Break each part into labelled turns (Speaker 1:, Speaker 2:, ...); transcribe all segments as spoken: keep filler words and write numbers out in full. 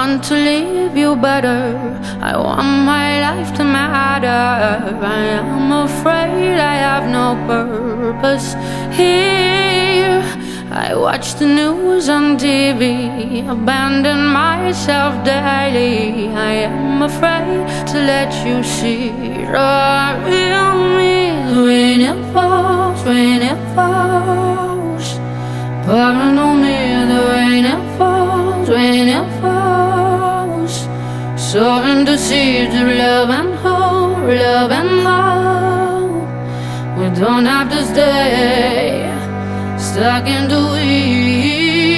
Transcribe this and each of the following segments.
Speaker 1: want to leave you better. I want my life to matter. I am afraid I have no purpose here. I watch the news on T V, abandon myself daily. I am afraid to let you see the real me. When it falls, when it falls, follow me. The rain it falls, when it falls, sowing the seeds of love and hope, love and hope. We don't have to stay stuck in the weeds.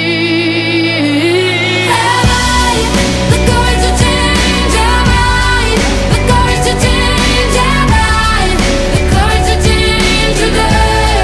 Speaker 1: Have I the courage to change? Have I the courage to change? Have I the courage to change today?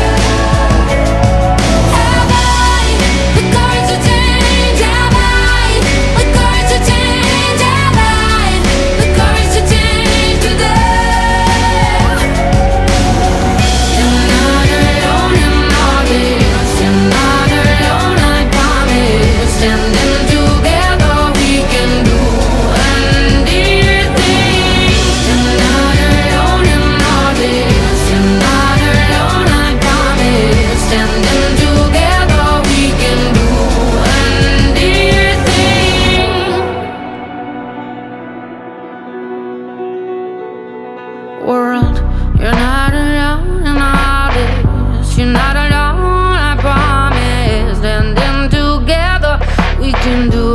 Speaker 1: Have I the courage to change? Have I the courage to change? Have I the courage to change today? You're not alone in all this. You're not alone, I promise. Standing together we can do anything. You're not alone in all this. You're not alone, I promise. Standing together we can do anything. World, you're not alone in all this. You're not alone, I promise. Standing together we can do